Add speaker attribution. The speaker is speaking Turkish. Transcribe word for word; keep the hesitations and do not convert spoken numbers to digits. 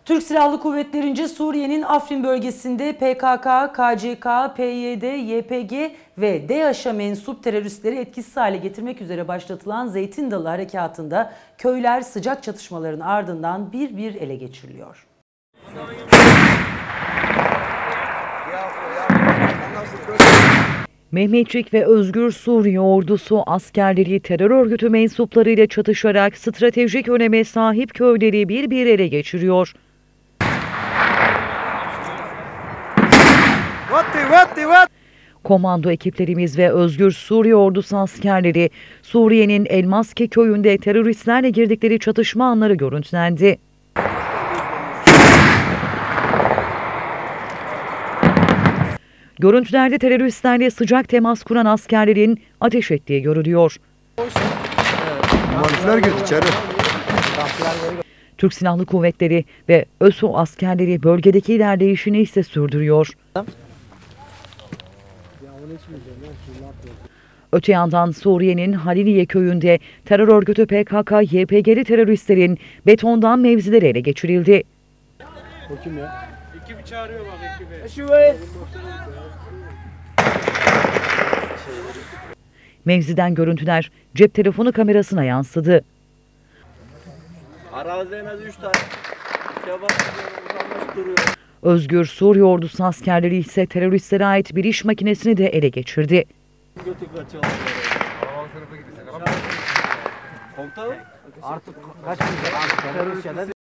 Speaker 1: Türk Silahlı Kuvvetlerince Suriye'nin Afrin bölgesinde P K K, K C K, P Y D, Y P G ve DAEŞ'e mensup teröristleri etkisiz hale getirmek üzere başlatılan Zeytin Dalı Harekatı'nda köyler sıcak çatışmaların ardından bir bir ele geçiriliyor.
Speaker 2: Mehmetçik ve Özgür Suriye ordusu askerleri terör örgütü mensuplarıyla çatışarak stratejik öneme sahip köyleri bir bir ele geçiriyor. Komando ekiplerimiz ve Özgür Suriye ordusu askerleri Suriye'nin Elmaski köyünde teröristlerle girdikleri çatışma anları görüntülendi. Görüntülerde teröristlerle sıcak temas kuran askerlerin ateş ettiği görülüyor.
Speaker 3: Muhalifler girdi içeri.
Speaker 2: Türk Silahlı Kuvvetleri ve ÖSO askerleri bölgedeki ilerleyişini ise sürdürüyor. Öte yandan Suriye'nin Haliliye köyünde terör örgütü P K K Y P G'li teröristlerin betondan mevzileri ele geçirildi.
Speaker 4: O kim ya? Ekibi çağırıyor bak ekibi.
Speaker 2: Mevziden görüntüler cep telefonu kamerasına yansıdı.
Speaker 4: Arazide en az üç tane kebap duruyor.
Speaker 2: Özgür Suriye ordusu askerleri ise teröristlere ait bir iş makinesini de ele geçirdi.
Speaker 4: Komutanım artık kaç kişi terörist ya da